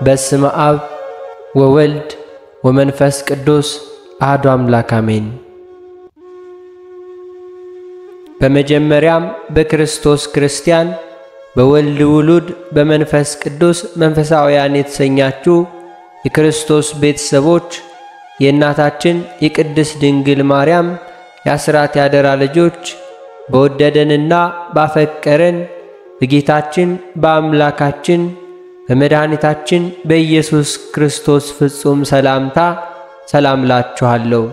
በስመ አብ ወወልድ ወመንፈስ ቅዱስ አሐዱ አምላክ አሜን። በመጀመሪያም በክርስቶስ ክርስቲያን በወልድ ውሉድ በመንፈስ ቅዱስ መንፈሳውያን የተሰኛችሁ የክርስቶስ ቤተሰቦች የእናታችን የቅድስት ድንግል ማርያም የአስራት ያደራ ልጆች በወደደንና ባፈቀረን በጌታችን በአምላካችን በመድኃኒታችን በኢየሱስ ክርስቶስ ፍጹም ሰላምታ ሰላም ላችኋለሁ።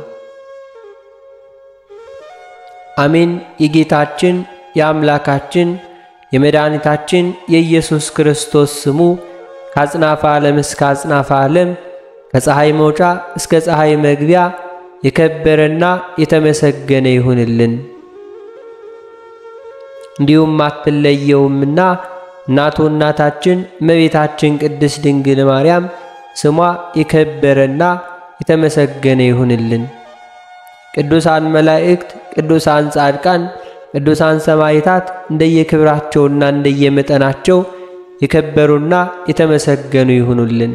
አሜን። የጌታችን የአምላካችን የመድኃኒታችን የኢየሱስ ክርስቶስ ስሙ ከአጽናፈ ዓለም እስከ አጽናፈ ዓለም ከፀሐይ መውጫ እስከ ፀሐይ መግቢያ የከበረና የተመሰገነ ይሁንልን። እንዲሁም አትለየውምና እናቱ እናታችን እመቤታችን ቅድስት ድንግል ማርያም ስሟ የከበረና የተመሰገነ ይሁንልን። ቅዱሳን መላእክት፣ ቅዱሳን ጻድቃን፣ ቅዱሳን ሰማዕታት እንደየክብራቸውና እንደየመጠናቸው የከበሩና የተመሰገኑ ይሁኑልን።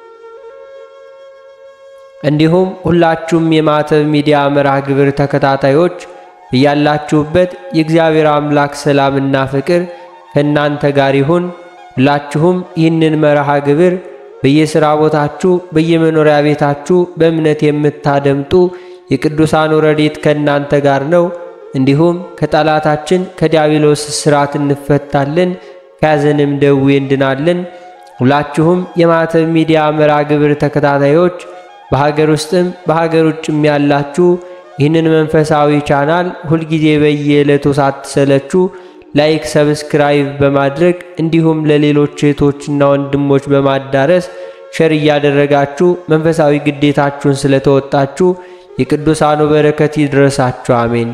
እንዲሁም ሁላችሁም የማተብ ሚዲያ መርሃ ግብር ተከታታዮች በያላችሁበት የእግዚአብሔር አምላክ ሰላምና ፍቅር ከእናንተ ጋር ይሁን። ሁላችሁም ይህንን መርሃ ግብር በየሥራ ቦታችሁ በየመኖሪያ ቤታችሁ በእምነት የምታደምጡ የቅዱሳን ረድኤት ከእናንተ ጋር ነው። እንዲሁም ከጠላታችን ከዲያብሎስ እስራት እንፈታለን፣ ከያዘንም ደዌ እንድናለን። ሁላችሁም የማተብ ሚዲያ መርሃ ግብር ተከታታዮች በሀገር ውስጥም በሀገር ውጭም ያላችሁ ይህንን መንፈሳዊ ቻናል ሁልጊዜ በየዕለቱ ሳትሰለቹ ላይክ፣ ሰብስክራይብ በማድረግ እንዲሁም ለሌሎች እህቶችና ወንድሞች በማዳረስ ሸር እያደረጋችሁ መንፈሳዊ ግዴታችሁን ስለተወጣችሁ የቅዱሳኑ በረከት ይድረሳችሁ። አሜን።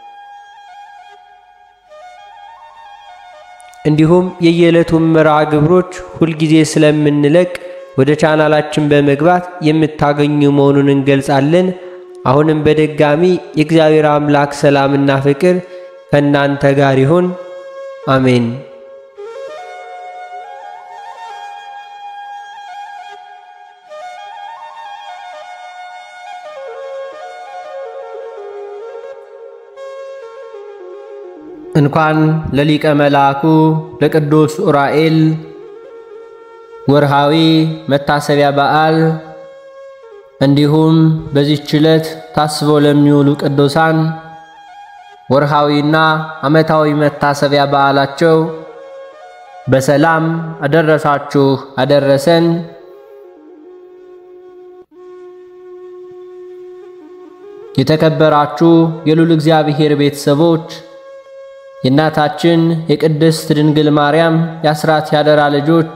እንዲሁም የየዕለቱን መርሃ ግብሮች ሁልጊዜ ስለምንለቅ ወደ ቻናላችን በመግባት የምታገኙ መሆኑን እንገልጻለን። አሁንም በድጋሚ የእግዚአብሔር አምላክ ሰላምና ፍቅር ከእናንተ ጋር ይሁን። አሜን። እንኳን ለሊቀ መልአኩ ለቅዱስ ኡራኤል ወርሃዊ መታሰቢያ በዓል እንዲሁም በዚህች ዕለት ታስበው ለሚውሉ ቅዱሳን ወርሃዊና ዓመታዊ መታሰቢያ በዓላቸው በሰላም አደረሳችሁ አደረሰን። የተከበራችሁ የልዑል እግዚአብሔር ቤተሰቦች የእናታችን የቅድስት ድንግል ማርያም የአስራት ያደራ ልጆች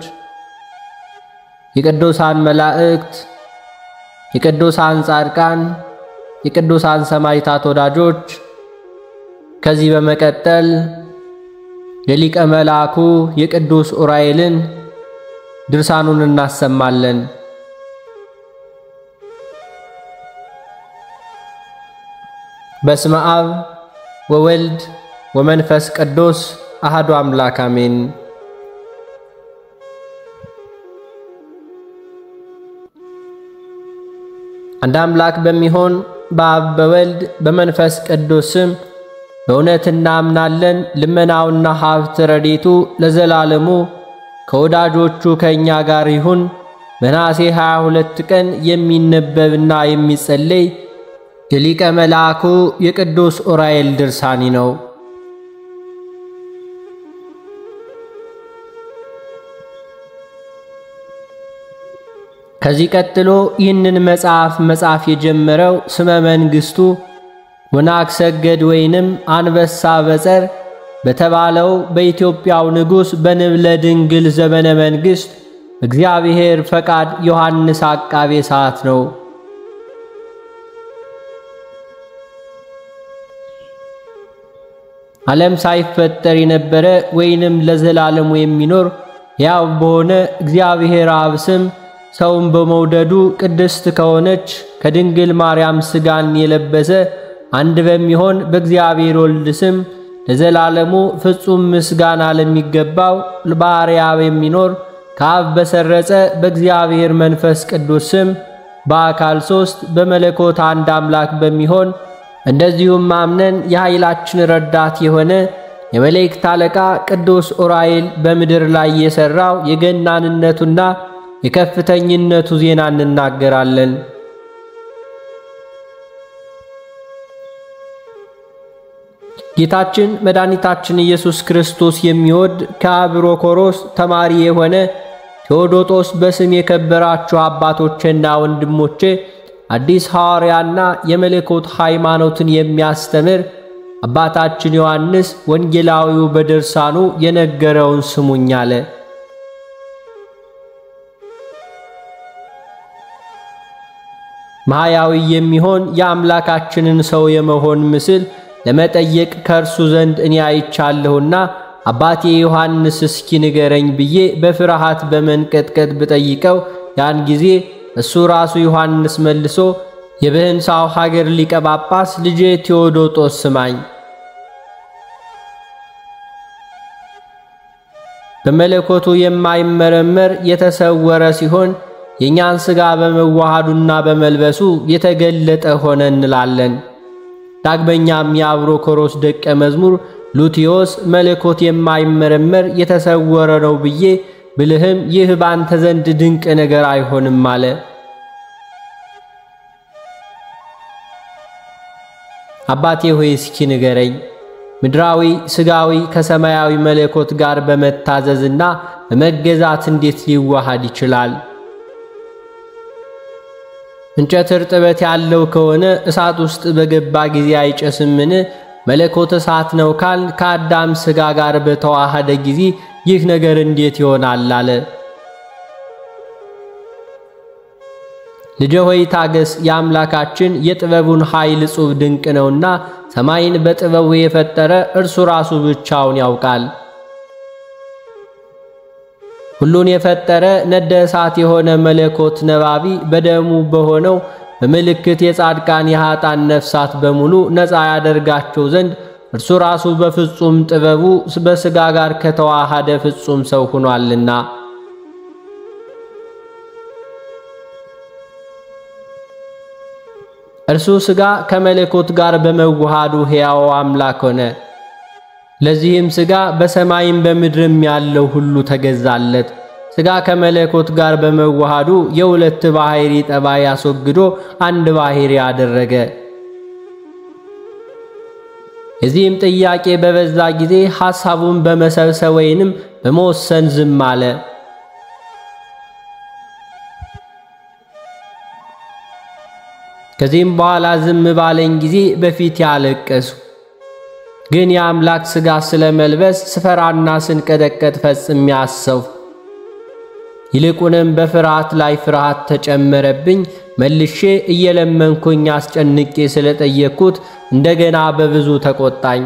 የቅዱሳን መላእክት፣ የቅዱሳን ጻድቃን፣ የቅዱሳን ሰማዕታት ወዳጆች ከዚህ በመቀጠል የሊቀ መልአኩ የቅዱስ ኡራኤልን ድርሳኑን እናሰማለን። በስመ አብ ወወልድ ወመንፈስ ቅዱስ አሐዱ አምላክ አሜን። አንድ አምላክ በሚሆን በአብ በወልድ በመንፈስ ቅዱስ ስም በእውነት እናምናለን። ልመናውና ሀብት ረድኤቱ ለዘላለሙ ከወዳጆቹ ከእኛ ጋር ይሁን። በነሐሴ 22 ቀን የሚነበብና የሚጸለይ የሊቀ መልአኩ የቅዱስ ኡራኤል ድርሳኒ ነው። ከዚህ ቀጥሎ ይህንን መጽሐፍ የጀመረው ስመ መንግስቱ ወናክሰገድ ወይንም አንበሳ በጸር በተባለው በኢትዮጵያው ንጉሥ በንብለ ድንግል ዘመነ መንግስት እግዚአብሔር ፈቃድ ዮሐንስ አቃቤ ሰዓት ነው። ዓለም ሳይፈጠር የነበረ ወይንም ለዘላለሙ የሚኖር ያው በሆነ እግዚአብሔር አብ ስም ሰውን በመውደዱ ቅድስት ከሆነች ከድንግል ማርያም ሥጋን የለበሰ አንድ በሚሆን በእግዚአብሔር ወልድ ስም ለዘላለሙ ፍጹም ምስጋና ለሚገባው ለባሕርያው የሚኖር ከአብ በሰረጸ በእግዚአብሔር መንፈስ ቅዱስ ስም በአካል 3 በመለኮት አንድ አምላክ በሚሆን እንደዚሁም አምነን የኃይላችን ረዳት የሆነ የመላእክት አለቃ ቅዱስ ዑራኤል በምድር ላይ የሰራው የገናንነቱና የከፍተኝነቱ ዜና እንናገራለን። ጌታችን መድኃኒታችን ኢየሱስ ክርስቶስ የሚወድ ከአብሮኮሮስ ተማሪ የሆነ ቴዎዶጦስ በስም የከበራችሁ አባቶቼና ወንድሞቼ አዲስ ሐዋርያና የመለኮት ሃይማኖትን የሚያስተምር አባታችን ዮሐንስ ወንጌላዊው በድርሳኑ የነገረውን ስሙኝ አለ። ማያዊ የሚሆን የአምላካችንን ሰው የመሆን ምስል ለመጠየቅ ከእርሱ ዘንድ እኔ አይቻለሁና አባቴ ዮሐንስ እስኪ ንገረኝ ብዬ በፍርሃት በመንቀጥቀጥ ብጠይቀው ያን ጊዜ እሱ ራሱ ዮሐንስ መልሶ የብህንሳው ሀገር ሊቀ ጳጳስ ልጄ ቴዎዶጦስ ስማኝ፣ በመለኮቱ የማይመረመር የተሰወረ ሲሆን የኛን ሥጋ በመዋሃዱና በመልበሱ የተገለጠ ሆነ እንላለን። ዳግመኛም የአብሮኮሮስ ደቀ መዝሙር ሉቲዮስ መለኮት የማይመረመር የተሰወረ ነው ብዬ ብልህም ይህ ባንተ ዘንድ ድንቅ ነገር አይሆንም አለ። አባቴ ሆይ እስኪ ንገረኝ፣ ምድራዊ ሥጋዊ ከሰማያዊ መለኮት ጋር በመታዘዝና በመገዛት እንዴት ሊዋሃድ ይችላል? እንጨት እርጥበት ያለው ከሆነ እሳት ውስጥ በገባ ጊዜ አይጨስምን? መለኮት እሳት ነው ካል ከአዳም ሥጋ ጋር በተዋሃደ ጊዜ ይህ ነገር እንዴት ይሆናል አለ። ልጄ ሆይ ታገስ፣ የአምላካችን የጥበቡን ኃይል እጹብ ድንቅ ነውና ሰማይን በጥበቡ የፈጠረ እርሱ ራሱ ብቻውን ያውቃል። ሁሉን የፈጠረ ነደ እሳት የሆነ መለኮት ነባቢ በደሙ በሆነው በምልክት የጻድቃን የኃጥአን ነፍሳት በሙሉ ነፃ ያደርጋቸው ዘንድ እርሱ ራሱ በፍጹም ጥበቡ በሥጋ ጋር ከተዋሃደ ፍጹም ሰው ሆኗልና። እርሱ ሥጋ ከመለኮት ጋር በመዋሃዱ ሕያው አምላክ ሆነ። ለዚህም ሥጋ በሰማይም በምድርም ያለው ሁሉ ተገዛለት። ሥጋ ከመለኮት ጋር በመዋሃዱ የሁለት ባህሪ ጠባይ አስወግዶ አንድ ባህሪ አደረገ። የዚህም ጥያቄ በበዛ ጊዜ ሐሳቡን በመሰብሰብ ወይንም በመወሰን ዝም አለ። ከዚህም በኋላ ዝም ባለኝ ጊዜ በፊት ያለቀሱ ግን የአምላክ ሥጋ ስለመልበስ ስፈራና ስንቀጠቀጥ ፈጽሜ አሰብኩ። ይልቁንም በፍርሃት ላይ ፍርሃት ተጨመረብኝ። መልሼ እየለመንኩኝ አስጨንቄ ስለጠየቅኩት እንደገና በብዙ ተቆጣኝ።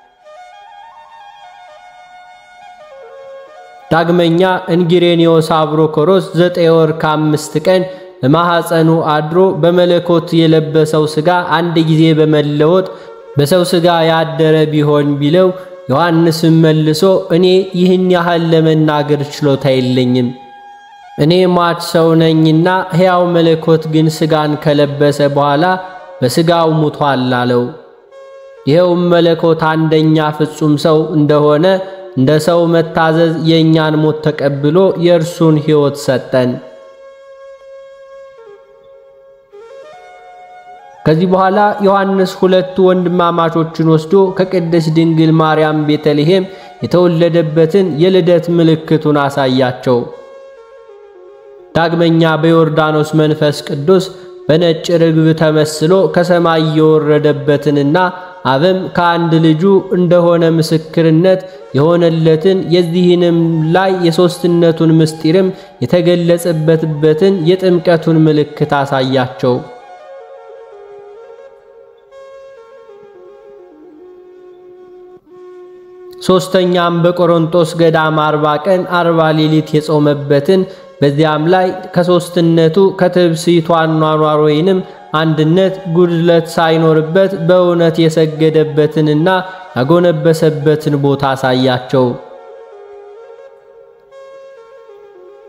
ዳግመኛ እንጊሬኒዮስ አብሮኮሮስ 9 ወር ከ5 ቀን በማኅፀኑ አድሮ በመለኮት የለበሰው ሥጋ አንድ ጊዜ በመለወጥ በሰው ሥጋ ያደረ ቢሆን ቢለው፣ ዮሐንስም መልሶ እኔ ይህን ያህል ለመናገር ችሎታ የለኝም፣ እኔ ሟች ሰው ነኝና ሕያው መለኮት ግን ሥጋን ከለበሰ በኋላ በሥጋው ሙቷል አለው። ይኸውም መለኮት አንደኛ ፍጹም ሰው እንደሆነ እንደ ሰው መታዘዝ የእኛን ሞት ተቀብሎ የእርሱን ሕይወት ሰጠን። ከዚህ በኋላ ዮሐንስ 2 ወንድማማቾችን ወስዶ ከቅድስት ድንግል ማርያም ቤተልሔም የተወለደበትን የልደት ምልክቱን አሳያቸው። ዳግመኛ በዮርዳኖስ መንፈስ ቅዱስ በነጭ ርግብ ተመስሎ ከሰማይ የወረደበትንና አብም ከአንድ ልጁ እንደሆነ ምስክርነት የሆነለትን የዚህንም ላይ የሦስትነቱን ምስጢርም የተገለጸበትን የጥምቀቱን ምልክት አሳያቸው። ሶስተኛም በቆሮንቶስ ገዳም 40 ቀን 40 ሌሊት የጾመበትን በዚያም ላይ ከሦስትነቱ ከትብስይቱ አኗኗር ወይንም አንድነት ጉድለት ሳይኖርበት በእውነት የሰገደበትንና ያጎነበሰበትን ቦታ አሳያቸው።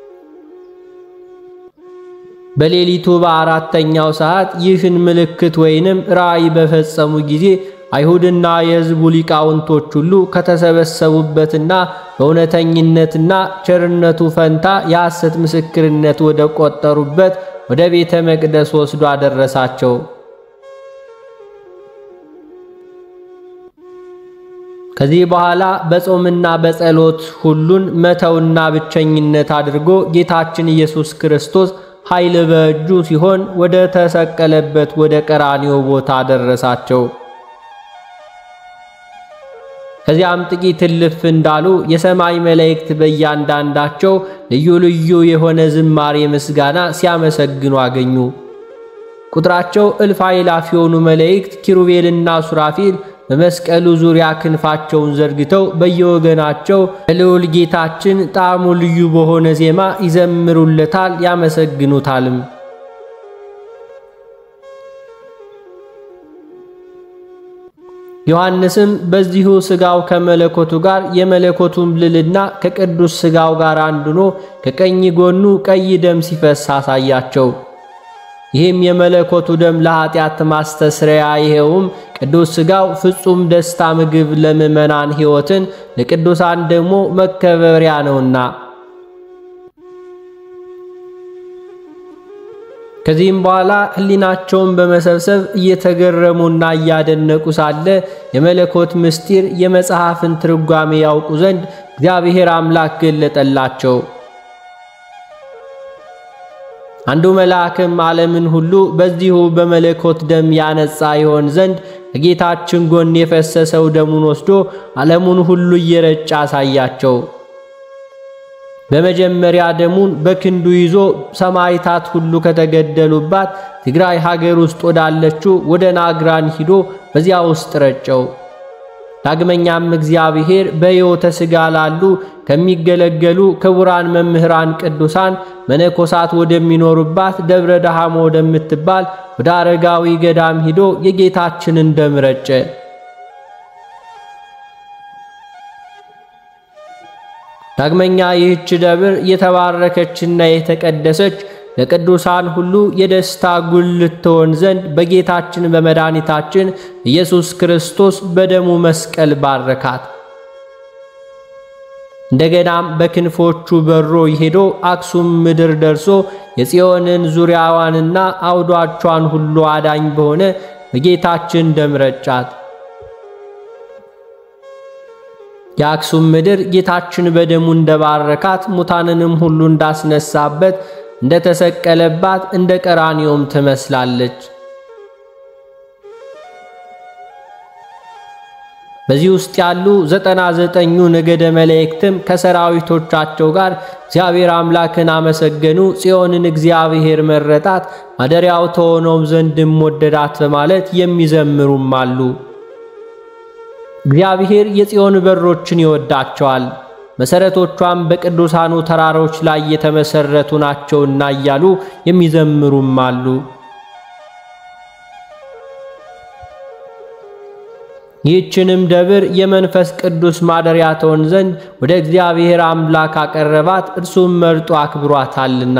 በሌሊቱ በአራተኛው ሰዓት ይህን ምልክት ወይንም ራእይ በፈጸሙ ጊዜ አይሁድና የሕዝቡ ሊቃውንቶች ሁሉ ከተሰበሰቡበትና በእውነተኝነትና ቸርነቱ ፈንታ የሐሰት ምስክርነት ወደ ቆጠሩበት ወደ ቤተ መቅደስ ወስዶ አደረሳቸው። ከዚህ በኋላ በጾምና በጸሎት ሁሉን መተውና ብቸኝነት አድርጎ ጌታችን ኢየሱስ ክርስቶስ ኃይል በእጁ ሲሆን ወደ ተሰቀለበት ወደ ቀራንዮ ቦታ አደረሳቸው። ከዚያም ጥቂት እልፍ እንዳሉ የሰማይ መላእክት በእያንዳንዳቸው ልዩ ልዩ የሆነ ዝማሬ ምስጋና ሲያመሰግኑ አገኙ። ቁጥራቸው እልፍ አእላፍ የሆኑ መላእክት ኪሩቤልና ሱራፊል በመስቀሉ ዙሪያ ክንፋቸውን ዘርግተው በየወገናቸው ለልዑል ጌታችን ጣዕሙ ልዩ በሆነ ዜማ ይዘምሩለታል፣ ያመሰግኑታልም። ዮሐንስም በዚሁ ሥጋው ከመለኮቱ ጋር የመለኮቱን ልዕልና ከቅዱስ ሥጋው ጋር አንድኖ ከቀኝ ጎኑ ቀይ ደም ሲፈስ አሳያቸው። ይህም የመለኮቱ ደም ለኃጢአት ማስተስረያ፣ ይሄውም ቅዱስ ሥጋው ፍጹም ደስታ ምግብ ለምእመናን ሕይወትን ለቅዱሳን ደግሞ መከበሪያ ነውና። ከዚህም በኋላ ሕሊናቸውን በመሰብሰብ እየተገረሙና እያደነቁ ሳለ የመለኮት ምስጢር የመጽሐፍን ትርጓሜ ያውቁ ዘንድ እግዚአብሔር አምላክ ገለጠላቸው። አንዱ መልአክም ዓለምን ሁሉ በዚሁ በመለኮት ደም ያነጻ ይሆን ዘንድ ከጌታችን ጎን የፈሰሰው ደሙን ወስዶ ዓለሙን ሁሉ እየረጨ አሳያቸው። በመጀመሪያ ደሙን በክንዱ ይዞ ሰማዕታት ሁሉ ከተገደሉባት ትግራይ ሀገር ውስጥ ወዳለችው ወደ ናግራን ሂዶ በዚያ ውስጥ ረጨው። ዳግመኛም እግዚአብሔር በሕይወተ ሥጋ ላሉ ከሚገለገሉ ክቡራን መምህራን ቅዱሳን መነኮሳት ወደሚኖሩባት ደብረ ዳሃሞ ወደምትባል ወደ አረጋዊ ገዳም ሂዶ የጌታችንን ደም ረጨ። ዳግመኛ ይህች ደብር የተባረከችና የተቀደሰች ለቅዱሳን ሁሉ የደስታ ጉልት ትሆን ዘንድ በጌታችን በመድኃኒታችን ኢየሱስ ክርስቶስ በደሙ መስቀል ባረካት። እንደገናም በክንፎቹ በሮ ሄዶ አክሱም ምድር ደርሶ የጽዮንን ዙሪያዋንና አውዷቿን ሁሉ አዳኝ በሆነ በጌታችን ደም ረጫት። የአክሱም ምድር ጌታችን በደሙ እንደባረካት ሙታንንም ሁሉ እንዳስነሳበት እንደተሰቀለባት እንደ ቀራንዮም ትመስላለች። በዚህ ውስጥ ያሉ 99ኙ ነገደ መላእክትም ከሰራዊቶቻቸው ጋር እግዚአብሔር አምላክን አመሰገኑ። ጽዮንን እግዚአብሔር መረጣት፣ ማደሪያው ተሆኖም ዘንድም ወደዳት በማለት የሚዘምሩም አሉ። እግዚአብሔር የጽዮን በሮችን ይወዳቸዋል፣ መሰረቶቿም በቅዱሳኑ ተራሮች ላይ የተመሰረቱ ናቸውና እያሉ የሚዘምሩም አሉ። ይህችንም ደብር የመንፈስ ቅዱስ ማደሪያ ትሆን ዘንድ ወደ እግዚአብሔር አምላክ አቀረባት፣ እርሱም መርጦ አክብሯታልና።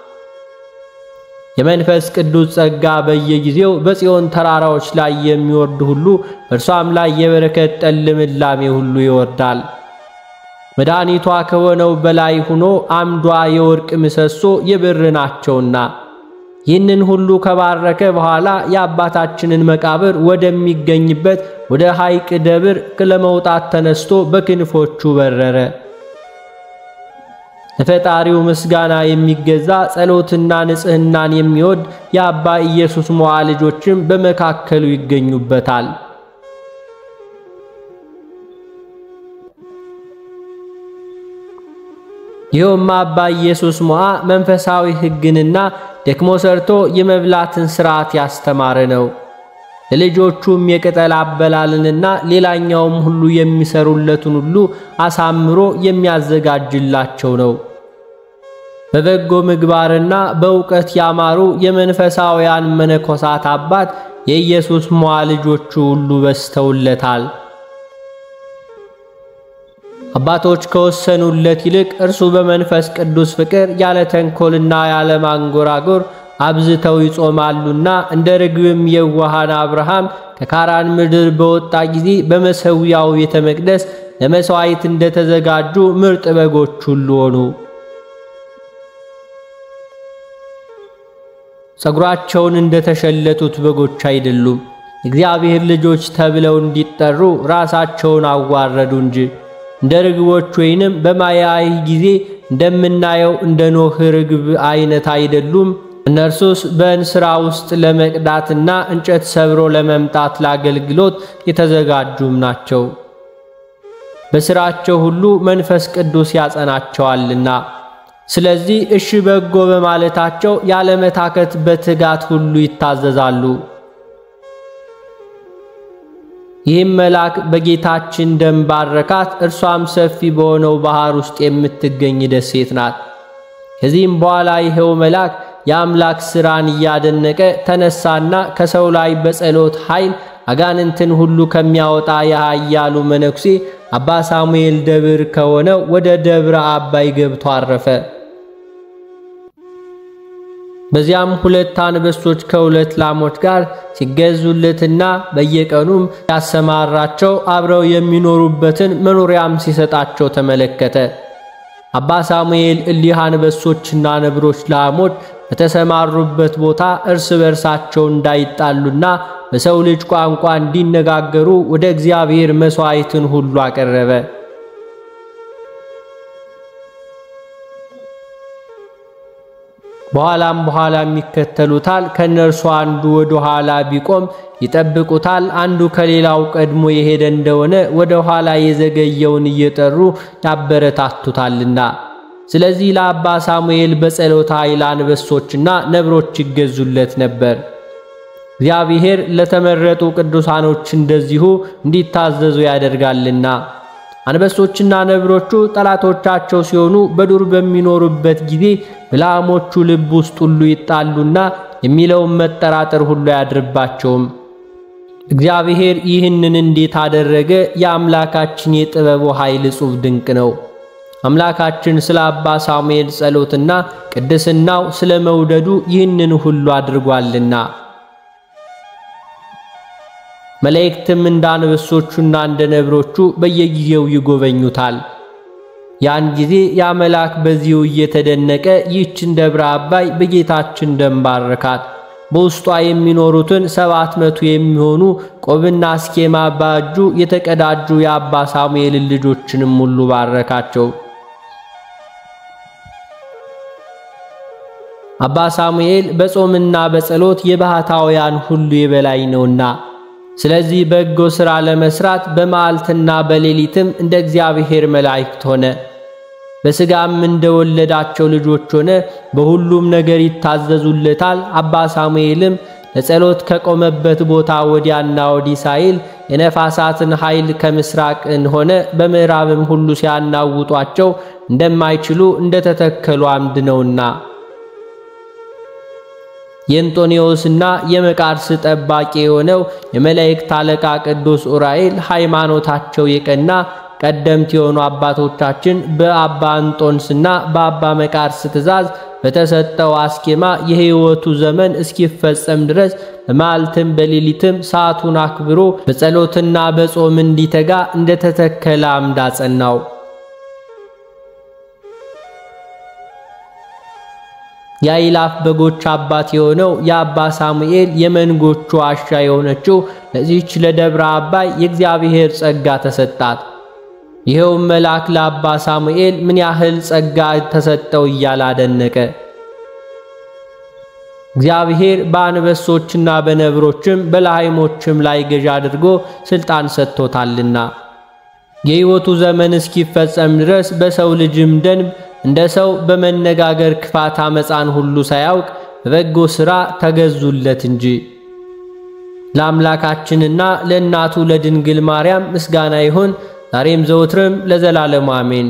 የመንፈስ ቅዱስ ጸጋ በየጊዜው በጽዮን ተራራዎች ላይ የሚወርድ ሁሉ በእርሷም ላይ የበረከት ጠል ልምላሜ ሁሉ ይወርዳል። መድኃኒቷ ከሆነው በላይ ሆኖ አምዷ የወርቅ ምሰሶ የብር ናቸውና። ይህንን ሁሉ ከባረከ በኋላ የአባታችንን መቃብር ወደሚገኝበት ወደ ሐይቅ ደብር ለመውጣት ተነስቶ በክንፎቹ በረረ። ለፈጣሪው ምስጋና የሚገዛ ጸሎትና ንጽህናን የሚወድ የአባ ኢየሱስ ሞዓ ልጆችም በመካከሉ ይገኙበታል። ይኸውም አባ ኢየሱስ ሞዓ መንፈሳዊ ሕግንና ደክሞ ሰርቶ የመብላትን ሥርዓት ያስተማረ ነው። ለልጆቹም የቅጠል አበላልንና ሌላኛውም ሁሉ የሚሰሩለትን ሁሉ አሳምሮ የሚያዘጋጅላቸው ነው። በበጎ ምግባርና በእውቀት ያማሩ የመንፈሳውያን መነኮሳት አባት የኢየሱስ ሞዓ ልጆቹ ሁሉ በስተውለታል። አባቶች ከወሰኑለት ይልቅ እርሱ በመንፈስ ቅዱስ ፍቅር ያለ ተንኮልና ያለ ማንጎራጎር አብዝተው ይጾማሉና እንደ ርግብም የዋሃን አብርሃም ከካራን ምድር በወጣ ጊዜ በመሠዊያው ቤተ መቅደስ ለመሥዋዕት እንደተዘጋጁ ምርጥ በጎች ሁሉ ሆኑ። ጸጉራቸውን እንደተሸለቱት በጎች አይደሉም። እግዚአብሔር ልጆች ተብለው እንዲጠሩ ራሳቸውን አዋረዱ እንጂ እንደ ርግቦች ወይንም በማያይ ጊዜ እንደምናየው እንደ ኖህ ርግብ አይነት አይደሉም። እነርሱስ በእንስራ ውስጥ ለመቅዳትና እንጨት ሰብሮ ለመምጣት ለአገልግሎት የተዘጋጁም ናቸው። በሥራቸው ሁሉ መንፈስ ቅዱስ ያጸናቸዋልና። ስለዚህ እሺ በጎ በማለታቸው ያለመታከት በትጋት ሁሉ ይታዘዛሉ። ይህም መልአክ በጌታችን ደም ባረካት። እርሷም ሰፊ በሆነው ባህር ውስጥ የምትገኝ ደሴት ናት። ከዚህም በኋላ ይሄው መልአክ የአምላክ ሥራን እያደነቀ ተነሳና ከሰው ላይ በጸሎት ኃይል አጋንንትን ሁሉ ከሚያወጣ የኃያሉ መነኩሴ አባ ሳሙኤል ደብር ከሆነው ወደ ደብረ አባይ ገብቶ አረፈ። በዚያም 2 አንበሶች ከ2 ላሞች ጋር ሲገዙለትና በየቀኑም ያሰማራቸው አብረው የሚኖሩበትን መኖሪያም ሲሰጣቸው ተመለከተ። አባ ሳሙኤል እሊህ አንበሶችና ነብሮች ላሞች በተሰማሩበት ቦታ እርስ በርሳቸው እንዳይጣሉና በሰው ልጅ ቋንቋ እንዲነጋገሩ ወደ እግዚአብሔር መሥዋዕትን ሁሉ አቀረበ። በኋላም ይከተሉታል። ከነርሱ አንዱ ወደ ኋላ ቢቆም ይጠብቁታል። አንዱ ከሌላው ቀድሞ የሄደ እንደሆነ ወደ ኋላ የዘገየውን እየጠሩ ያበረታቱታልና። ስለዚህ ለአባ ሳሙኤል በጸሎት ኃይል አንበሶችና ነብሮች ይገዙለት ነበር። እግዚአብሔር ለተመረጡ ቅዱሳኖች እንደዚሁ እንዲታዘዙ ያደርጋልና። አንበሶችና ነብሮቹ ጠላቶቻቸው ሲሆኑ በዱር በሚኖሩበት ጊዜ በላሞቹ ልብ ውስጥ ሁሉ ይጣሉና የሚለውን መጠራጠር ሁሉ ያድርባቸውም። እግዚአብሔር ይህንን እንዴት አደረገ? የአምላካችን የጥበቡ ኃይል እጹብ ድንቅ ነው። አምላካችን ስለ አባ ሳሙኤል ጸሎትና ቅድስናው ስለ መውደዱ ይህንን ሁሉ አድርጓልና። መላእክትም እንደ አንበሶቹና እንደ ነብሮቹ በየጊዜው ይጎበኙታል። ያን ጊዜ ያ መልአክ በዚሁ እየተደነቀ ይህችን ደብረ አባይ በጌታችን ደም ባረካት። በውስጧ የሚኖሩትን 700 የሚሆኑ ቆብና አስኬማ ባጁ የተቀዳጁ የአባ ሳሙኤል ልጆችንም ሁሉ ባረካቸው። አባ ሳሙኤል በጾምና በጸሎት የባህታውያን ሁሉ የበላይ ነውና፣ ስለዚህ በጎ ሥራ ለመስራት በመዓልትና በሌሊትም እንደ እግዚአብሔር መላእክት ሆነ። በሥጋም እንደወለዳቸው ልጆች ሆነ። በሁሉም ነገር ይታዘዙለታል። አባ ሳሙኤልም ለጸሎት ከቆመበት ቦታ ወዲያና ወዲህ ሳይል የነፋሳትን ኃይል ከምስራቅን ሆነ በምዕራብም ሁሉ ሲያናውጧቸው እንደማይችሉ እንደተተከሉ አምድ ነውና። የእንጦንዮስና የመቃርስ ጠባቂ የሆነው የመላእክት አለቃ ቅዱስ ኡራኤል ሃይማኖታቸው የቀና ቀደምት የሆኑ አባቶቻችን በአባ እንጦንስና በአባ መቃርስ ትእዛዝ በተሰጠው አስኬማ የሕይወቱ ዘመን እስኪፈጸም ድረስ በመዓልትም በሌሊትም ሰዓቱን አክብሮ በጸሎትና በጾም እንዲተጋ እንደተተከለ አምድ አጸናው። የአእላፍ በጎች አባት የሆነው የአባ ሳሙኤል የመንጎቹ ዋሻ የሆነችው ለዚህች ለደብረ አባይ የእግዚአብሔር ጸጋ ተሰጣት። ይሄውም መልአክ ለአባ ሳሙኤል ምን ያህል ጸጋ ተሰጠው እያላደነቀ እግዚአብሔር በአንበሶችና በነብሮችም በላይሞችም ላይ ገዥ አድርጎ ስልጣን ሰጥቶታልና የሕይወቱ ዘመን እስኪፈጸም ድረስ በሰው ልጅም ደንብ እንደ ሰው በመነጋገር ክፋት አመፃን ሁሉ ሳያውቅ በበጎ ሥራ ተገዙለት እንጂ። ለአምላካችንና ለእናቱ ለድንግል ማርያም ምስጋና ይሁን ዛሬም ዘወትርም ለዘላለሙ አሜን።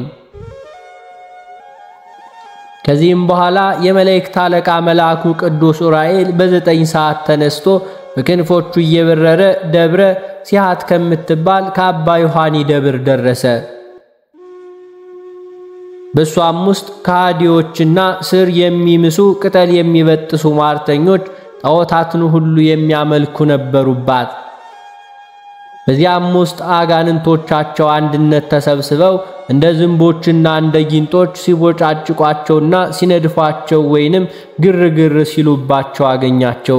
ከዚህም በኋላ የመላእክት አለቃ መልአኩ ቅዱስ ኡራኤል በ9 ሰዓት ተነስቶ በክንፎቹ እየበረረ ደብረ ሲሃት ከምትባል ከአባ ዮሐኒ ደብር ደረሰ። በሷም ውስጥ ከሃዲዎችና ስር የሚምሱ ቅጠል የሚበጥሱ ሟርተኞች ጣዖታትን ሁሉ የሚያመልኩ ነበሩባት። በዚያም ውስጥ አጋንንቶቻቸው አንድነት ተሰብስበው እንደ ዝንቦችና እንደ ጊንጦች ሲቦጫጭቋቸውና ሲነድፏቸው ወይንም ግርግር ሲሉባቸው አገኛቸው።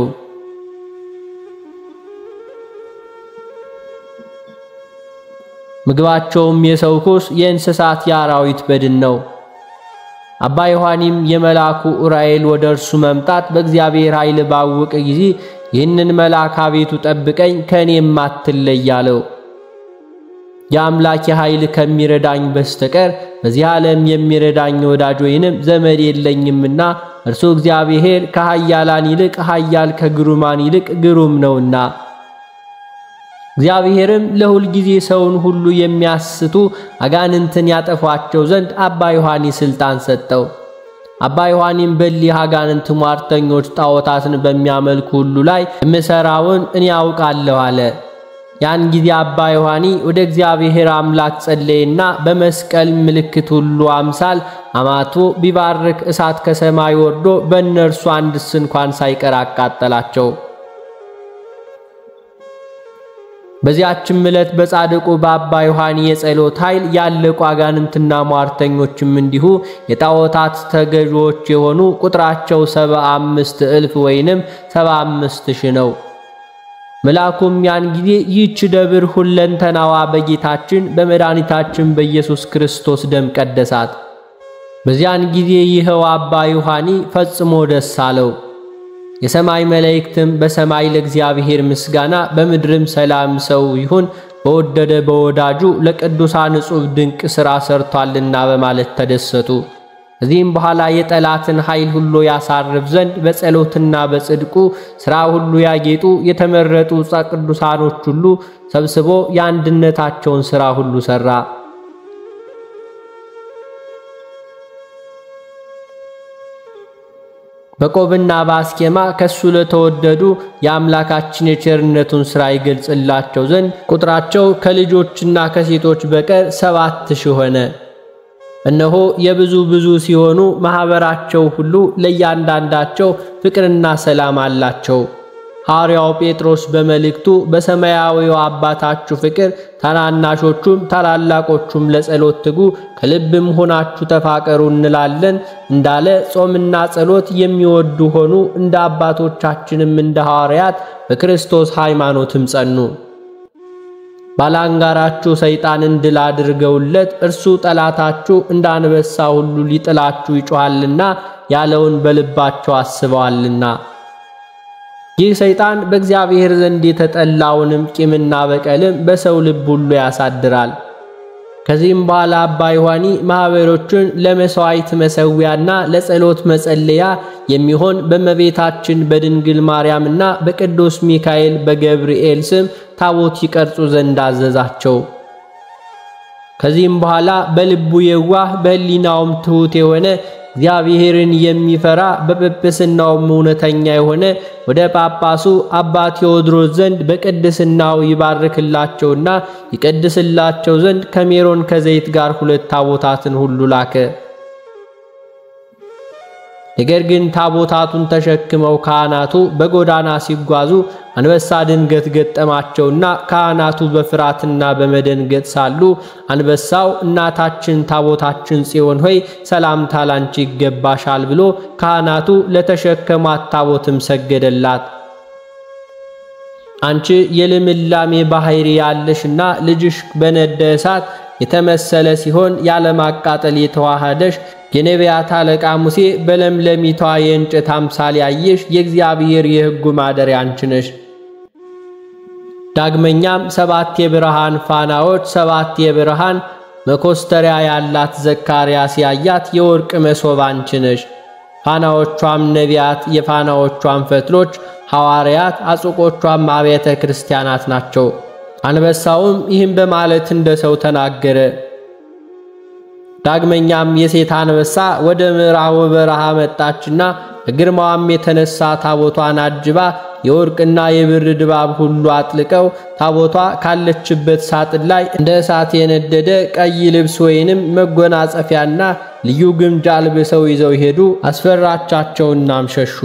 ምግባቸውም የሰው ኩስ፣ የእንስሳት የአራዊት በድን ነው። አባ ዮሐኒም የመላኩ ኡራኤል ወደ እርሱ መምጣት በእግዚአብሔር ኃይል ባወቀ ጊዜ ይህንን መልአክ አቤቱ ጠብቀኝ ከኔም አትለይ አለው። የአምላክ ኃይል ከሚረዳኝ በስተቀር በዚህ ዓለም የሚረዳኝ ወዳጅ ወይንም ዘመድ የለኝምና እርሱ እግዚአብሔር ከኃያላን ይልቅ ኃያል ከግሩማን ይልቅ ግሩም ነውና። እግዚአብሔርም ለሁል ጊዜ ሰውን ሁሉ የሚያስቱ አጋንንትን ያጠፏቸው ዘንድ አባ ዮሐኒ ስልጣን ሰጠው። አባ ዮሐኒም በሊህ አጋንንት ሟርተኞች ጣዖታትን በሚያመልኩ ሁሉ ላይ የምሰራውን እኔ ያውቃለሁ አለ። ያን ጊዜ አባ ዮሐኒ ወደ እግዚአብሔር አምላክ ጸለየና በመስቀል ምልክት ሁሉ አምሳል አማቶ ቢባርክ እሳት ከሰማይ ወርዶ በእነርሱ አንድስ እንኳን ሳይቀር አቃጠላቸው። በዚያችም ዕለት በጻድቁ በአባ ዮሐኒ የጸሎት ኃይል ያለቁ አጋንንትና ሟርተኞችም እንዲሁ የጣዖታት ተገዥዎች የሆኑ ቁጥራቸው 75,000 ወይንም 75,000 ነው። መልአኩም ያን ጊዜ ይህች ደብር ሁለንተናዋ በጌታችን በመድኃኒታችን በኢየሱስ ክርስቶስ ደም ቀደሳት። በዚያን ጊዜ ይኸው አባ ዮሐኒ ፈጽሞ ደስ አለው። የሰማይ መላእክትም በሰማይ ለእግዚአብሔር ምስጋና በምድርም ሰላም ሰው ይሁን በወደደ በወዳጁ ለቅዱሳን ጽሑፍ ድንቅ ሥራ ሰርቷልና በማለት ተደሰቱ። ከዚህም በኋላ የጠላትን ኃይል ሁሉ ያሳርፍ ዘንድ በጸሎትና በጽድቁ ሥራ ሁሉ ያጌጡ የተመረጡ ቅዱሳኖች ሁሉ ሰብስቦ የአንድነታቸውን ሥራ ሁሉ ሠራ። በቆብና ባስኬማ ከሱ ለተወደዱ የአምላካችን የቸርነቱን ሥራ ይገልጽላቸው ዘንድ ቁጥራቸው ከልጆችና ከሴቶች በቀር 7,000 ሆነ። እነሆ የብዙ ሲሆኑ ማህበራቸው ሁሉ ለእያንዳንዳቸው ፍቅርና ሰላም አላቸው። ሐዋርያው ጴጥሮስ በመልእክቱ በሰማያዊው አባታችሁ ፍቅር ታናናሾቹም ታላላቆቹም ለጸሎት ትጉ ከልብም ሆናችሁ ተፋቀሩ እንላለን እንዳለ ጾምና ጸሎት የሚወዱ ሆኑ። እንደ አባቶቻችንም እንደ ሐዋርያት በክርስቶስ ሃይማኖትም ጸኑ። ባላንጋራችሁ ሰይጣንን ድል አድርገውለት እርሱ ጠላታችሁ እንደ አንበሳ ሁሉ ሊጥላችሁ ይጮሃልና ያለውን በልባቸው አስበዋልና። ይህ ሰይጣን በእግዚአብሔር ዘንድ የተጠላውንም ቂምና በቀልም በሰው ልብ ሁሉ ያሳድራል። ከዚህም በኋላ አባ ዮሐኒ ማህበሮቹን ለመስዋዕት መሰዊያና ለጸሎት መጸለያ የሚሆን በእመቤታችን በድንግል ማርያምና በቅዱስ ሚካኤል በገብርኤል ስም ታቦት ይቀርጹ ዘንድ አዘዛቸው። ከዚህም በኋላ በልቡ የዋህ በሕሊናውም ትሑት የሆነ እግዚአብሔርን የሚፈራ በጵጵስናውም እውነተኛ የሆነ ወደ ጳጳሱ አባ ቴዎድሮስ ዘንድ በቅድስናው ይባርክላቸውና ይቀድስላቸው ዘንድ ከሜሮን ከዘይት ጋር 2 ታቦታትን ሁሉ ላከ። ነገር ግን ታቦታቱን ተሸክመው ካህናቱ በጎዳና ሲጓዙ አንበሳ ድንገት ገጠማቸውና ካህናቱ በፍርሃትና በመደንገጥ ሳሉ አንበሳው እናታችን ታቦታችን ጽዮን ሆይ ሰላምታ ላንቺ ይገባሻል ብሎ ካህናቱ ለተሸከሟት ታቦትም ሰገደላት። አንቺ የልምላሜ ባህሪ ያለሽና ልጅሽ በነደ እሳት የተመሰለ ሲሆን ያለማቃጠል የተዋሃደሽ የነቢያት አለቃ ሙሴ በለምለሚቷ የእንጨት አምሳል ያየሽ የእግዚአብሔር የሕጉ ማደሪያ አንቺ ነሽ። ዳግመኛም 7 የብርሃን ፋናዎች 7 የብርሃን መኮስተሪያ ያላት ዘካርያስ ያያት የወርቅ መሶብ አንቺ ነሽ። ፋናዎቿም ነቢያት፣ የፋናዎቿም ፈትሎች ሐዋርያት፣ አጽቆቿም አብያተ ክርስቲያናት ናቸው። አንበሳውም ይህን በማለት እንደ ሰው ተናገረ። ዳግመኛም የሴት አንበሳ ወደ ምዕራቡ በረሃ መጣችና በግርማዋም የተነሳ ታቦቷን አጅባ የወርቅና የብር ድባብ ሁሉ አጥልቀው ታቦቷ ካለችበት ሳጥን ላይ እንደ እሳት የነደደ ቀይ ልብስ ወይንም መጎናጸፊያና ልዩ ግምጃ አልብሰው ይዘው ሄዱ። አስፈራቻቸውናም ሸሹ።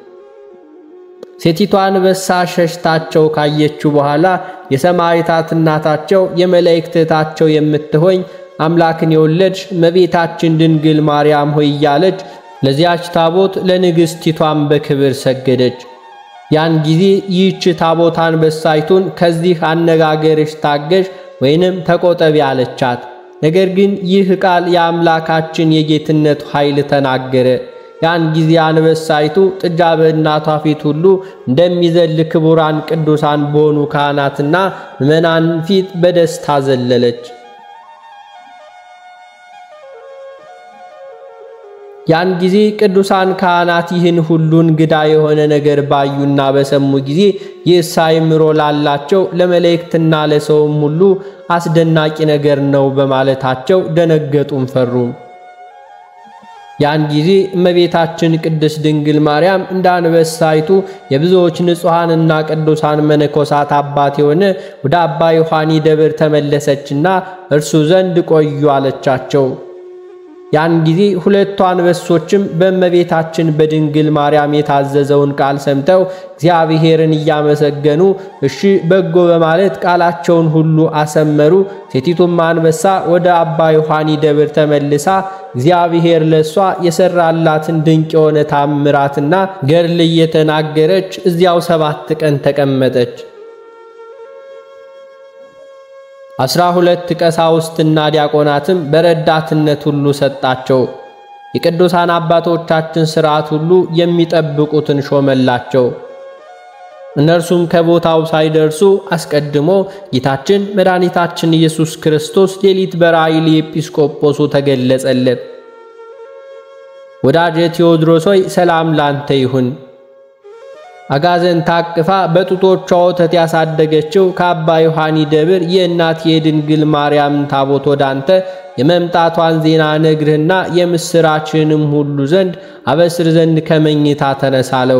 ሴቲቷ አንበሳ ሸሽታቸው ካየችው በኋላ የሰማዕታት እናታቸው የመላእክት እህታቸው የምትሆኝ አምላክን የወለድሽ እመቤታችን ድንግል ማርያም ሆይ እያለች ለዚያች ታቦት ለንግሥቲቷም በክብር ሰገደች። ያን ጊዜ ይህች ታቦት አንበሳይቱን ከዚህ አነጋገርሽ ታገሽ ወይንም ተቆጠቢ አለቻት። ነገር ግን ይህ ቃል የአምላካችን የጌትነት ኃይል ተናገረ። ያን ጊዜ አንበሳይቱ ጥጃ በእናቷ ፊት ሁሉ እንደሚዘል ክቡራን ቅዱሳን በሆኑ ካህናትና ምእመናን ፊት በደስታ ዘለለች። ያን ጊዜ ቅዱሳን ካህናት ይህን ሁሉ እንግዳ የሆነ ነገር ባዩና በሰሙ ጊዜ ይህስ አእምሮ ላላቸው ለመላእክትና ለሰውም ሁሉ አስደናቂ ነገር ነው በማለታቸው ደነገጡም ፈሩም። ያን ጊዜ እመቤታችን ቅድስት ድንግል ማርያም እንደ አንበሳይቱ የብዙዎች ንጹሃንና ቅዱሳን መነኮሳት አባት የሆነ ወደ አባ ዮሐኒ ደብር ተመለሰችና እርሱ ዘንድ ቆዩ አለቻቸው። ያን ጊዜ ሁለቱ አንበሶችም በእመቤታችን በድንግል ማርያም የታዘዘውን ቃል ሰምተው እግዚአብሔርን እያመሰገኑ እሺ በጎ በማለት ቃላቸውን ሁሉ አሰመሩ። ሴቲቱም አንበሳ ወደ አባ ዮሐኒ ደብር ተመልሳ እግዚአብሔር ለሷ የሰራላትን ድንቅ የሆነ ታምራትና ገድል እየተናገረች እዚያው 7 ቀን ተቀመጠች። 12 ቀሳውስትና ዲያቆናትም በረዳትነት ሁሉ ሰጣቸው። የቅዱሳን አባቶቻችን ሥርዓት ሁሉ የሚጠብቁትን ሾመላቸው። እነርሱም ከቦታው ሳይደርሱ አስቀድሞ ጌታችን መድኃኒታችን ኢየሱስ ክርስቶስ ሌሊት በራእይ ለኤጲስቆጶሱ ተገለጸለት። ወዳጄ ቴዎድሮስ ሆይ ሰላም ላንተ ይሁን። አጋዘን ታቅፋ በጡቶቿ ወተት ያሳደገችው ከአባ ዮሐኒ ደብር የእናት የድንግል ማርያም ታቦት ወዳንተ የመምጣቷን ዜና ነግርህና የምስራችንም ሁሉ ዘንድ አበስር ዘንድ ከመኝታ ተነሳለው።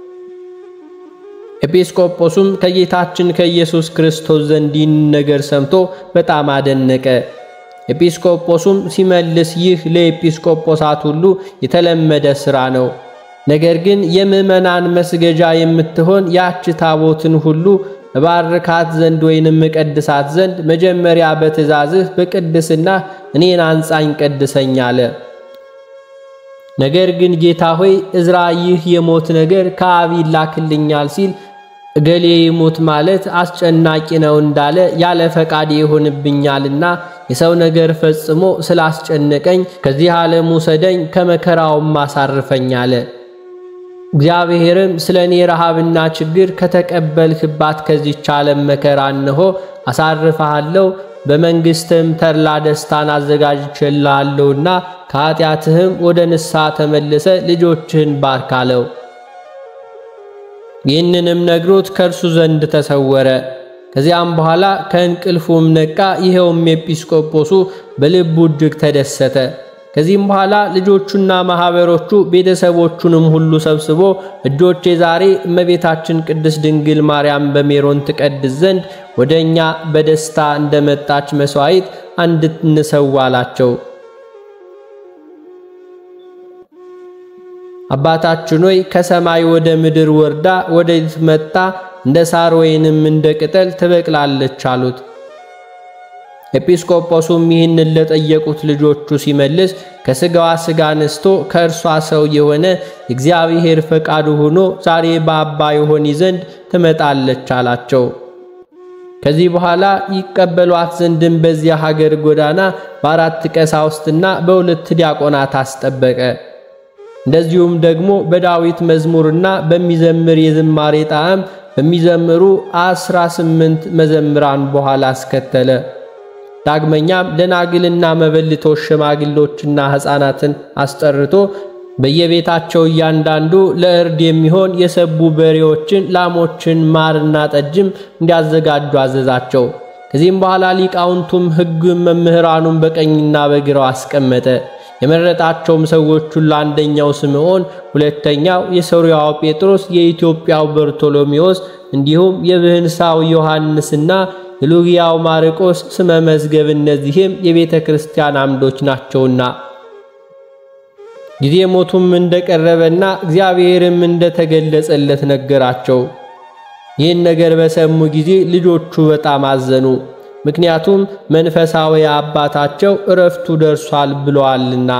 ኤጲስቆጶሱም ከጌታችን ከኢየሱስ ክርስቶስ ዘንድ ይህን ነገር ሰምቶ በጣም አደነቀ። ኤጲስቆጶሱም ሲመልስ ይህ ለኤጲስቆጶሳት ሁሉ የተለመደ ሥራ ነው። ነገር ግን የምእመናን መስገጃ የምትሆን ያች ታቦትን ሁሉ እባርካት ዘንድ ወይንም ቀድሳት ዘንድ መጀመሪያ በትእዛዝህ በቅድስና እኔን አንጻኝ ቀድሰኝ አለ። ነገር ግን ጌታ ሆይ እዝራ ይህ የሞት ነገር ከአብ ይላክልኛል ሲል እገሌ ይሞት ማለት አስጨናቂ ነው እንዳለ ያለ ፈቃድ ይሆንብኛልና የሰው ነገር ፈጽሞ ስላስጨነቀኝ ከዚህ ዓለም ውሰደኝ ከመከራውም አሳርፈኝ አለ። እግዚአብሔርም ስለኔ ረሃብና ችግር ከተቀበልክባት ከዚህች ዓለም መከራ እነሆ አሳርፈሃለሁ፣ በመንግሥትም ተድላ ደስታን አዘጋጅቼልሃለሁና ከኃጢአትህም ወደ ንስሐ ተመልሰ ልጆችህን ባርክ አለው። ይህንንም ነግሮት ከእርሱ ዘንድ ተሰወረ። ከዚያም በኋላ ከእንቅልፉም ነቃ። ይኸውም ኤጲስቆጶሱ በልቡ እጅግ ተደሰተ። ከዚህም በኋላ ልጆቹና ማህበሮቹ ቤተሰቦቹንም ሁሉ ሰብስቦ እጆቼ ዛሬ እመቤታችን ቅድስት ድንግል ማርያም በሜሮን ትቀድስ ዘንድ ወደኛ በደስታ እንደመጣች መስዋዕት እንድንሰዋላቸው። አባታችን ሆይ ከሰማይ ወደ ምድር ወርዳ ወዴት መጣ? እንደ ሳር ወይንም እንደ ቅጠል ትበቅላለች አሉት። ኤጲስቆጶሱም ይህንን ለጠየቁት ልጆቹ ሲመልስ ከስጋዋ ስጋ ነስቶ ከእርሷ ሰው የሆነ እግዚአብሔር ፈቃዱ ሆኖ ዛሬ በአባ ዮሐኒ ዘንድ ትመጣለች አላቸው። ከዚህ በኋላ ይቀበሏት ዘንድም በዚያ ሀገር ጎዳና በ4 ቀሳውስትና በ2 ዲያቆናት አስጠበቀ። እንደዚሁም ደግሞ በዳዊት መዝሙርና በሚዘምር የዝማሬ ጣዕም በሚዘምሩ 18 መዘምራን በኋላ አስከተለ። ዳግመኛም ደናግልና መበልቶች ሽማግሎችና ሕፃናትን አስጠርቶ በየቤታቸው እያንዳንዱ ለእርድ የሚሆን የሰቡ በሬዎችን፣ ላሞችን፣ ማርና ጠጅም እንዲያዘጋጁ አዘዛቸው። ከዚህም በኋላ ሊቃውንቱም ሕግ መምህራኑን በቀኝና በግራው አስቀመጠ። የመረጣቸውም ሰዎች ሁሉ አንደኛው ስምዖን፣ ሁለተኛው የሶርያው ጴጥሮስ፣ የኢትዮጵያው በርቶሎሜዎስ እንዲሁም የብህንሳው ዮሐንስና የሉጊያው ማርቆስ ስመ መዝገብ እነዚህም የቤተ ክርስቲያን አምዶች ናቸውና ጊዜ ሞቱም እንደቀረበና እግዚአብሔርም እንደተገለጸለት ነገራቸው። ይህን ነገር በሰሙ ጊዜ ልጆቹ በጣም አዘኑ። ምክንያቱም መንፈሳዊ አባታቸው እረፍቱ ደርሷል ብለዋልና።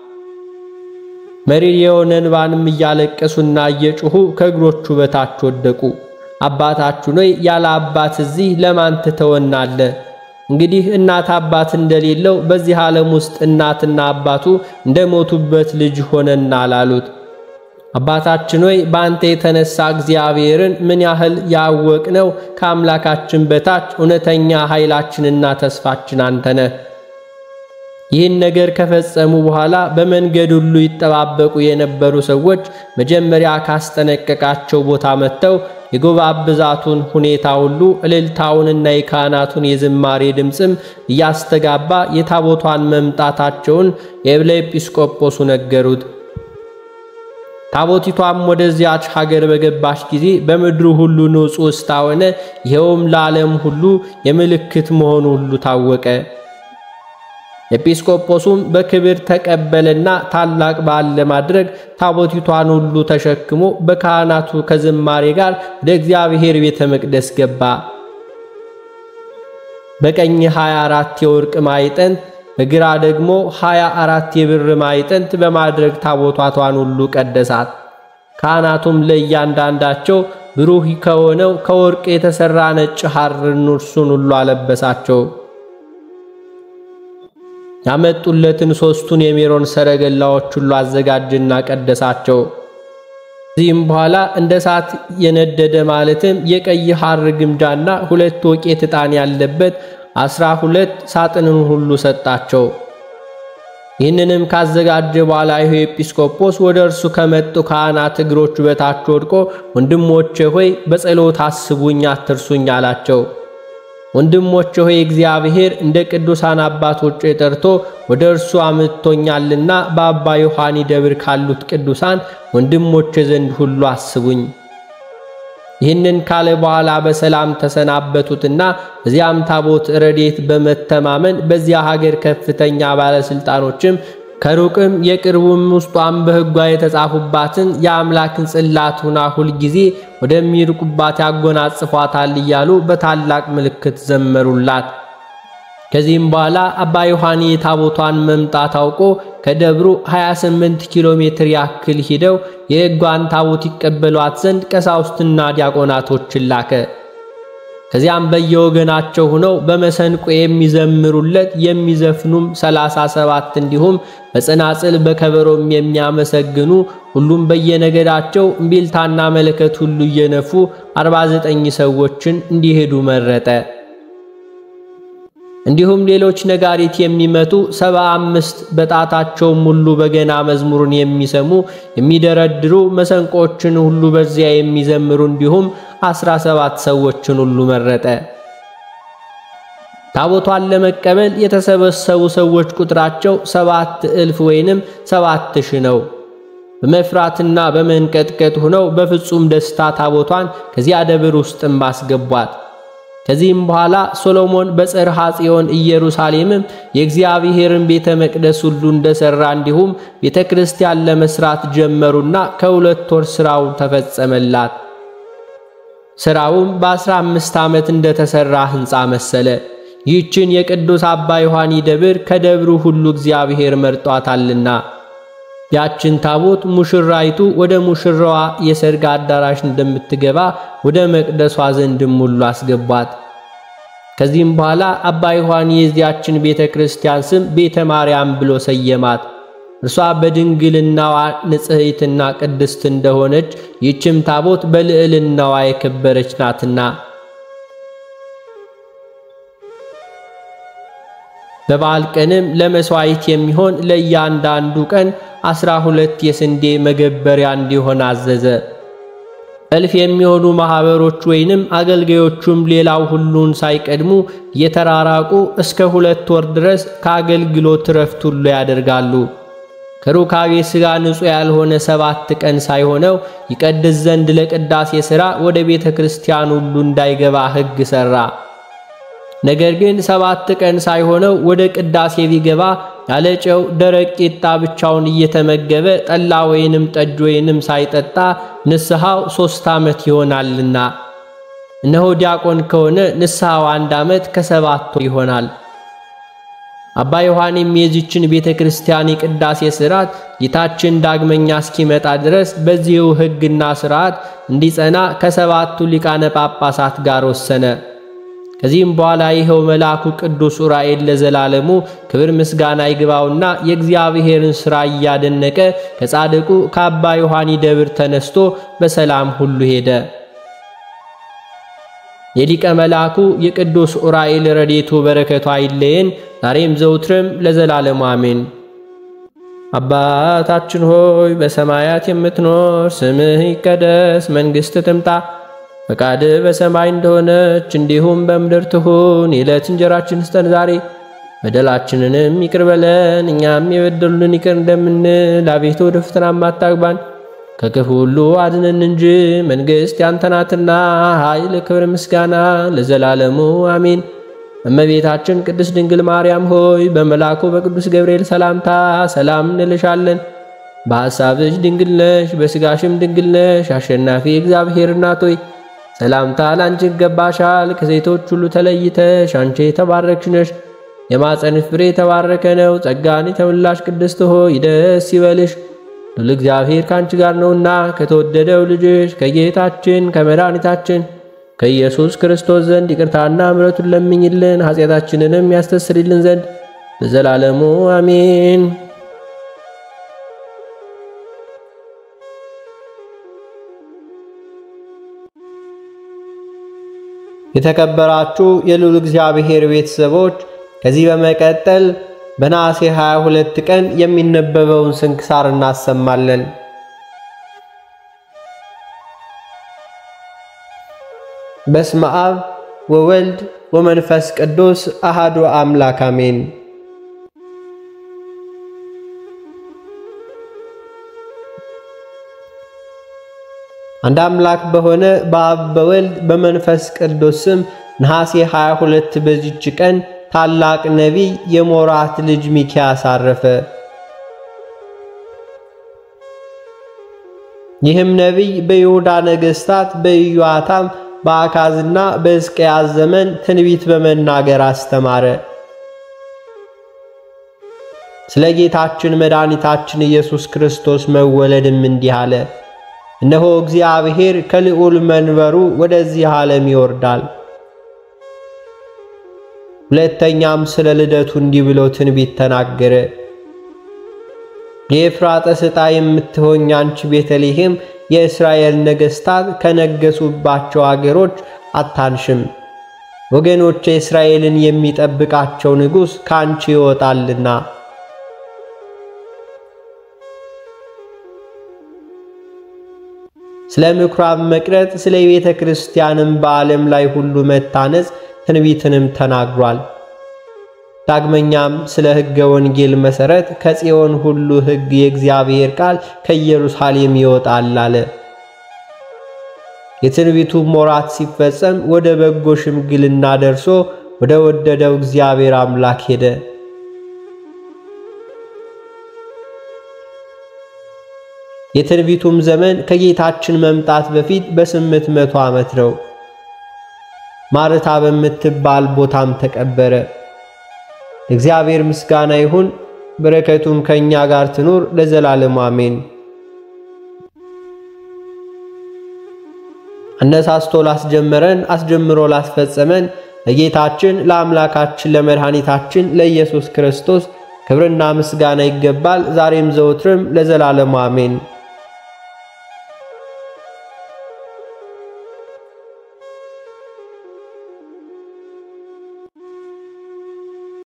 መሪር የሆነ እንባንም እያለቀሱና እየጮሁ ከእግሮቹ በታች ወደቁ። አባታችን ሆይ ያለ አባት እዚህ ለማን ትተወናለህ? እንግዲህ እናት አባት እንደሌለው በዚህ ዓለም ውስጥ እናትና አባቱ እንደሞቱበት ልጅ ሆነናል አሉት። አባታችን ሆይ በአንተ የተነሳ እግዚአብሔርን ምን ያህል ያወቅነው ከአምላካችን በታች እውነተኛ ኃይላችንና ተስፋችን አንተ ነህ። ይህን ነገር ከፈጸሙ በኋላ በመንገድ ሁሉ ይጠባበቁ የነበሩ ሰዎች መጀመሪያ ካስጠነቀቃቸው ቦታ መጥተው የጎባብዛቱን ሁኔታ ሁሉ እልልታውንና የካህናቱን የዝማሬ ድምጽም እያስተጋባ የታቦቷን መምጣታቸውን ለኤጲስቆጶሱ ነገሩት። ታቦቲቷም ወደዚያች ሀገር በገባች ጊዜ በምድሩ ሁሉ ንጹሕ ስታሆነ ይኸውም ለዓለም ሁሉ የምልክት መሆኑ ሁሉ ታወቀ። ኤጲስቆጶሱም በክብር ተቀበለና ታላቅ በዓል ለማድረግ ታቦቲቷን ሁሉ ተሸክሞ በካህናቱ ከዝማሬ ጋር ወደ እግዚአብሔር ቤተ መቅደስ ገባ። በቀኝ 24 የወርቅ ማዕጠንት በግራ ደግሞ 24 የብር ማዕጠንት በማድረግ ታቦቷን ሁሉ ቀደሳት። ካህናቱም ለእያንዳንዳቸው ብሩህ ከሆነው ከወርቅ የተሰራ ነጭ ሐር እርሱን ሁሉ አለበሳቸው። ያመጡለትን ሦስቱን የሜሮን ሰረገላዎች ሁሉ አዘጋጅና ቀደሳቸው። ከዚህም በኋላ እንደ እሳት የነደደ ማለትም የቀይ ሐር ግምጃና 2 ወቄት ዕጣን ያለበት 12 ሳጥንን ሁሉ ሰጣቸው። ይህንንም ካዘጋጀ በኋላ ይህ ኤጲስቆጶስ ወደ እርሱ ከመጡ ካህናት እግሮቹ በታች ወድቆ ወንድሞቼ ሆይ በጸሎት አስቡኝ አትርሱኝ አላቸው። ወንድሞቼ ሆይ እግዚአብሔር እንደ ቅዱሳን አባቶች ጠርቶ ወደ እርሱ አምጥቶኛልና በአባ ዮሐኒ ደብር ካሉት ቅዱሳን ወንድሞቼ ዘንድ ሁሉ አስቡኝ። ይህንን ካለ በኋላ በሰላም ተሰናበቱትና እዚያም ታቦት ረድኤት በመተማመን በዚያ ሀገር ከፍተኛ ባለስልጣኖችም ከሩቅም የቅርቡም ውስጧም በሕጓ የተጻፉባትን የአምላክን ጽላት ሆና ሁል ጊዜ ወደሚርቁባት ያጎናጽፏታል እያሉ በታላቅ ምልክት ዘመሩላት። ከዚህም በኋላ አባ ዮሐኒ የታቦቷን መምጣት አውቆ ከደብሩ 28 ኪሎ ሜትር ያክል ሄደው የሕጓን ታቦት ይቀበሏት ዘንድ ቀሳውስትና ዲያቆናቶችን ላከ። ከዚያም በየወገናቸው ሆነው በመሰንቆ የሚዘምሩለት የሚዘፍኑም 37 እንዲሁም በጸናጽል በከበሮም የሚያመሰግኑ ሁሉም በየነገዳቸው እምቢልታና መለከት ሁሉ እየነፉ 49 ሰዎችን እንዲሄዱ መረጠ። እንዲሁም ሌሎች ነጋሪት የሚመቱ 75 በጣታቸውም ሁሉ በገና መዝሙሩን የሚሰሙ የሚደረድሩ መሰንቆችን ሁሉ በዚያ የሚዘምሩ እንዲሁም 17 ሰዎችን ሁሉ መረጠ። ታቦቷን ለመቀበል የተሰበሰቡ ሰዎች ቁጥራቸው 7,000 ወይንም 7,000 ነው። በመፍራትና በመንቀጥቀጥ ሆነው በፍጹም ደስታ ታቦቷን ከዚያ ደብር ውስጥም አስገቧት። ከዚህም በኋላ ሶሎሞን በጽርሐ ጽዮን ኢየሩሳሌምም የእግዚአብሔርን ቤተ መቅደስ ሁሉ እንደሰራ እንዲሁም ቤተ ክርስቲያን ለመስራት ጀመሩና ከ2 ወር ሥራው ተፈጸመላት። ሥራውም በ15 ዓመት እንደተሰራ ሕንፃ መሰለ። ይህችን የቅዱስ አባ ዮሐኒ ደብር ከደብሩ ሁሉ እግዚአብሔር መርጧታልና ያችን ታቦት ሙሽራይቱ ወደ ሙሽራዋ የሰርግ አዳራሽ እንደምትገባ ወደ መቅደሷ ዘንድም ሁሉ አስገቧት። ከዚህም በኋላ አባ ዮሐኒ የዚያችን ቤተ ክርስቲያን ስም ቤተ ማርያም ብሎ ሰየማት። እርሷ በድንግልናዋ ንጽሕትና ቅድስት እንደሆነች ይህችም ታቦት በልዕልናዋ የከበረች ናትና። በበዓል ቀንም ለመስዋዕት የሚሆን ለእያንዳንዱ ቀን 12 የስንዴ መገበሪያ እንዲሆን አዘዘ። 1000 የሚሆኑ ማህበሮች ወይንም አገልጋዮቹም ሌላው ሁሉን ሳይቀድሙ እየተራራቁ እስከ 2 ወር ድረስ ከአገልግሎት ረፍት ሁሉ ያደርጋሉ። ከሩካቤ ሥጋ ንጹሕ ያልሆነ 7 ቀን ሳይሆነው ይቀድስ ዘንድ ለቅዳሴ ሥራ ወደ ቤተ ክርስቲያን ሁሉ እንዳይገባ ሕግ ሠራ። ነገር ግን 7 ቀን ሳይሆነው ወደ ቅዳሴ ቢገባ ያለ ጨው ደረቅ ቂጣ ብቻውን እየተመገበ ጠላ ወይንም ጠጅ ወይንም ሳይጠጣ ንስሐው 3 ዓመት ይሆናልና፣ እነሆ ዲያቆን ከሆነ ንስሐው 1 ዓመት ከ7 ወር ይሆናል። አባ ዮሐንም የዚችን ቤተ ክርስቲያን የቅዳሴ ሥርዓት ጌታችን ዳግመኛ እስኪመጣ ድረስ በዚሁ ሕግና ሥርዓት እንዲጸና ከ7ቱ ሊቃነ ጳጳሳት ጋር ወሰነ። ከዚህም በኋላ ይኸው መልአኩ ቅዱስ ዑራኤል ለዘላለሙ ክብር ምስጋና ይግባውና የእግዚአብሔርን ሥራ እያደነቀ ከጻድቁ ከአባ ዮሐኒ ደብር ተነስቶ በሰላም ሁሉ ሄደ። የሊቀ መልአኩ የቅዱስ ዑራኤል ረድኤቱ በረከቱ አይለየን ዛሬም ዘውትርም ለዘላለሙ አሜን። አባታችን ሆይ በሰማያት የምትኖር፣ ስምህ ይቀደስ፣ መንግሥትህ ትምጣ፣ ፈቃድህ በሰማይ እንደሆነች እንዲሁም በምድር ትሁን። የዕለት እንጀራችንን ስጠን ዛሬ፣ በደላችንንም ይቅር በለን እኛም የበደሉንን ይቅር እንደምንል፣ አቤቱ ወደ ፈተና አታግባን ከክፉ ሁሉ አድነን እንጂ መንግሥት ያንተ ናትና፣ ኃይል፣ ክብር፣ ምስጋና ለዘላለሙ አሜን። እመቤታችን ቅድስት ድንግል ማርያም ሆይ በመልአኩ በቅዱስ ገብርኤል ሰላምታ ሰላም እንልሻለን። በሐሳብሽ ድንግል ነሽ፣ በሥጋሽም ድንግል ነሽ። አሸናፊ እግዚአብሔር እናት ሆይ ሰላምታ ላንቺ ይገባሻል። ከሴቶች ሁሉ ተለይተሽ አንቺ የተባረክሽ ነሽ፣ የማኅፀንሽ ፍሬ የተባረከ ነው። ጸጋን የተመላሽ ቅድስት ሆይ ደስ ይበልሽ፣ ሁሉ እግዚአብሔር ካንቺ ጋር ነውና ከተወደደው ልጅሽ ከጌታችን ከመድኃኒታችን ከኢየሱስ ክርስቶስ ዘንድ ይቅርታና ምሕረቱን ለምኝልን ኃጢአታችንንም ያስተሰርይልን ዘንድ ለዘላለሙ አሜን። የተከበራችሁ የልዑል እግዚአብሔር ቤተሰቦች ከዚህ በመቀጠል በነሐሴ 22 ቀን የሚነበበውን ስንክሳር እናሰማለን። በስመ አብ ወወልድ ወመንፈስ ቅዱስ አሐዱ አምላክ አሜን። አንድ አምላክ በሆነ በአብ በወልድ በመንፈስ ቅዱስ ስም ነሐሴ 22 በዚች ቀን ታላቅ ነቢይ የሞራት ልጅ ሚክያስ አረፈ። ይህም ነቢይ በይሁዳ ነገሥታት በኢዮአታም በአካዝና በሕዝቅያስ ዘመን ትንቢት በመናገር አስተማረ። ስለ ጌታችን መድኃኒታችን ኢየሱስ ክርስቶስ መወለድም እንዲህ አለ። እነሆ እግዚአብሔር ከልዑል መንበሩ ወደዚህ ዓለም ይወርዳል። ሁለተኛም ስለ ልደቱ እንዲህ ብሎ ትንቢት ተናገረ። የኤፍራጥስ ዕጣ የምትሆኝ አንቺ ቤተልሔም የእስራኤል ነገሥታት ከነገሱባቸው አገሮች አታንሽም። ወገኖች እስራኤልን የሚጠብቃቸው ንጉሥ ካንቺ ይወጣልና። ስለ ምኵራብ መቅረጥ ስለ ቤተ ክርስቲያንም በዓለም ላይ ሁሉ መታነጽ ትንቢትንም ተናግሯል። ዳግመኛም ስለ ሕገ ወንጌል መሠረት ከጽዮን ሁሉ ሕግ የእግዚአብሔር ቃል ከኢየሩሳሌም ይወጣል አለ። የትንቢቱ ሞራት ሲፈጸም ወደ በጎ ሽምግልና ደርሶ ወደ ወደደው እግዚአብሔር አምላክ ሄደ። የትንቢቱም ዘመን ከጌታችን መምጣት በፊት በ800 ዓመት ነው። ማርታ በምትባል ቦታም ተቀበረ። እግዚአብሔር ምስጋና ይሁን፣ በረከቱም ከኛ ጋር ትኑር ለዘላለሙ አሜን። አነሳስቶ ላስጀመረን አስጀምሮ ላስፈጸመን ለጌታችን ለአምላካችን ለመድኃኒታችን ለኢየሱስ ክርስቶስ ክብርና ምስጋና ይገባል፣ ዛሬም ዘወትርም ለዘላለሙ አሜን።